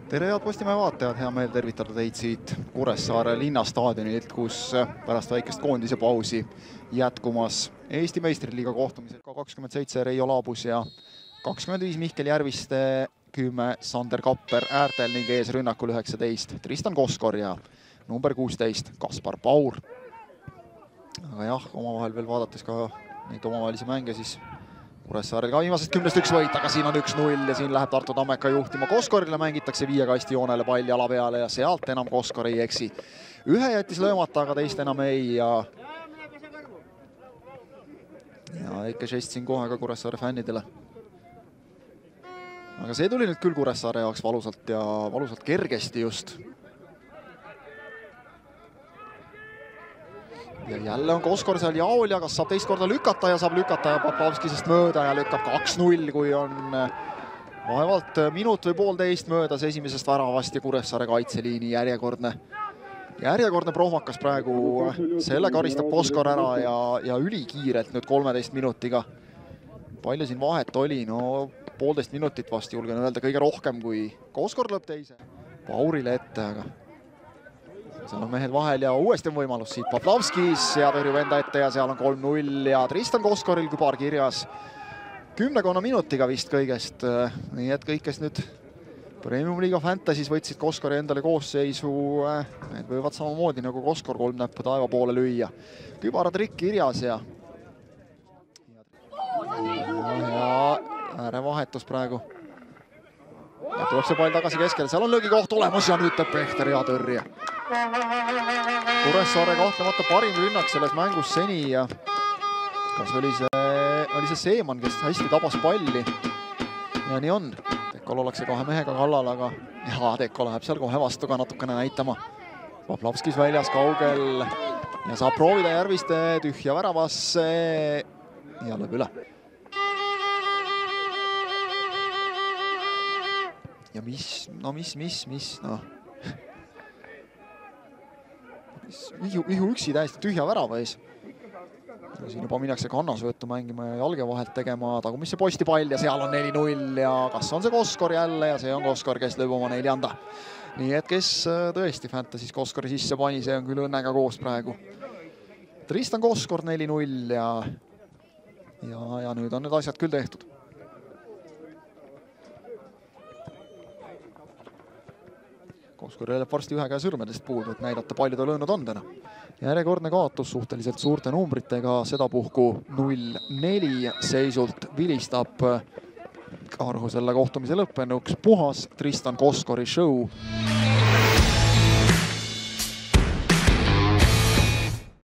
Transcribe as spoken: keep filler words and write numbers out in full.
tere head Postimehe vaatajad, hea meel tervitada teid siit Kuressaare linnastaadionilt, kus pärast väikest koondise pausi jätkumas Eesti meistriliiga kohtumisel ka kakskümmend seitse Reijo Laabus ja kakskümmend viis Mihkel Järviste, kümme Sander Kapper äärtel ning ees rünnakul üheksateist Tristan Koskor ja number kuusteist Kaspar Paur. Aga jah, omavahel veel vaadates ka neid omavahelisi mänge, siis Kuressaarel ka viimasest kümnest üks võit, aga siin on üks null ja siin läheb Tartu Tammeka juhtima. Koskorile mängitakse viie kasti joonele pall jala peale ja sealt enam Koskor ei eksi. Ühe jättis löömata, aga teist enam ei ja ja ikka žest siin kohe ka Kuressaare fännidele. Aga see tuli nüüd küll Kuressaare jaoks valusalt ja valusalt kergesti just. Ja jälle on Koskor seal jaol ja kas saab teist korda lükata ja saab lükata ja Poplavskisest mööda ja lükkab kaks null, kui on vaevalt minut või poolteist möödas esimesest väravast ja Kuressaare kaitseliini järjekordne. Järjekordne prohmakas praegu, selle karistab Koskor ära ja, ja ülikiirelt nüüd kolmeteist minutiga. Palju siin vahet oli, no poolteist minutit vast julgen öelda, kõige rohkem kui Koskor lõpp teise. Paurile ette, aga seal on mehed vahel ja uuesti on võimalus siit Poplavskis ja tõrjub enda ette ja seal on kolm null ja Tristan Koskoril kübar kirjas kümnekonna minutiga vist kõigest. Nii et kõik, kes nüüd Premium Liiga Fantasy's võtsid Koskori endale koosseisu, need võivad samamoodi nagu Koskor kolm näppu taeva poole lüüa. Kübaratrikk kirjas ja ja äärevahetus praegu. Ja tuleb see pall tagasi keskele, seal on löögikoht olemas ja nüüd teeb Pehter ja tõrje. Kuressaare kahtlemata parim rünnak selles mängus seni ja kas oli see, oli see Seeman, kes hästi tabas palli ja nii on. Tekol ollakse kahe mehega kallal, aga ja Teko läheb seal kohe vastu ka natukene näitama. Poplavskis väljas kaugel ja saab proovida Järviste tühja väravasse ja lööb üle. Ja mis, no mis, mis, mis, noh. Ihu, ihu üksi täiesti tühja värava ees. Siin juba minnakse kannasvõttu mängima ja jalge vahelt tegema tagumisse posti pall ja seal on neli null ja kas on see Koskor jälle ja see on Koskor, kes lööb oma neljanda. Nii et kes tõesti Fantasy's Koskori sisse pani, see on küll õnnega koos praegu. Tristan Koskor neli null ja, ja, ja nüüd on need asjad küll tehtud. Koskor jääb varsti ühe käe sõrmedest puudu, et näidata palju ta löönud on täna. Järjekordne kaotus suhteliselt suurte numbritega, sedapuhku null neli seisult vilistab Karhu selle kohtumise lõppenuks puhas Tristan Koskori show.